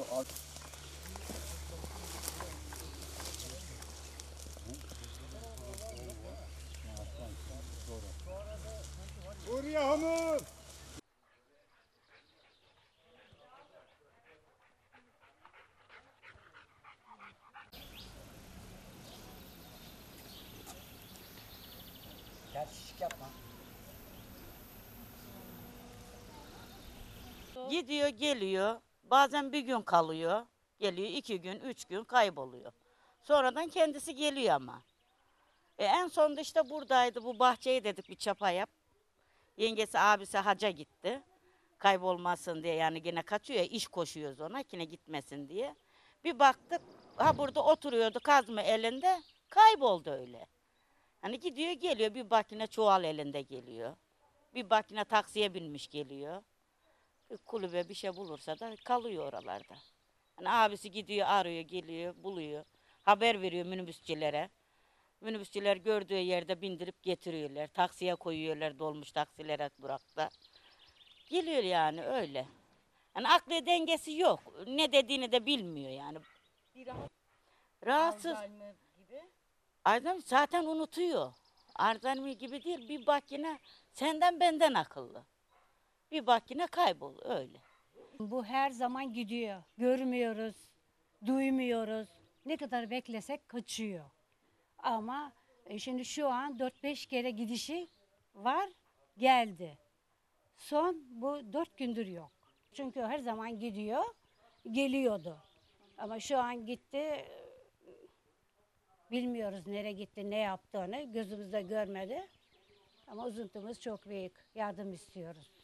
Buraya hamur. Gel şişik yapma. Gidiyor geliyor. Bazen bir gün kalıyor. Geliyor 2 gün 3 gün kayboluyor. Sonradan kendisi geliyor ama. En sonunda işte buradaydı. Bu bahçeyi dedik bir çapa yap. Yengesi abisi haca gitti. Kaybolmasın diye yani yine kaçıyor ya iş koşuyoruz ona yine gitmesin diye. Bir baktık ha burada oturuyordu kazma elinde kayboldu öyle. Hani gidiyor geliyor bir bakine çuval elinde geliyor. Bir bakine taksiye binmiş geliyor. Bir kulübe bir şey bulursa da kalıyor oralarda. Hani abisi gidiyor arıyor geliyor buluyor. Haber veriyor minibüsçilere. Minibüsçiler gördüğü yerde bindirip getiriyorlar. Taksiye koyuyorlar dolmuş taksilere durakta. Geliyor yani öyle. Yani aklı dengesi yok. Ne dediğini de bilmiyor yani. Rahatsız. Alzheimer gibi. Adam zaten unutuyor. Alzheimer gibi değil. Bir bak yine senden benden akıllı. Bir bak yine kaybol öyle. Bu her zaman gidiyor. Görmüyoruz, duymuyoruz. Ne kadar beklesek kaçıyor. Ama şimdi şu an 4-5 kere gidişi var, geldi. Son bu 4 gündür yok. Çünkü her zaman gidiyor, geliyordu. Ama şu an gitti, bilmiyoruz nereye gitti, ne yaptığını gözümüzde görmedi. Ama üzüntümüz çok büyük, yardım istiyoruz.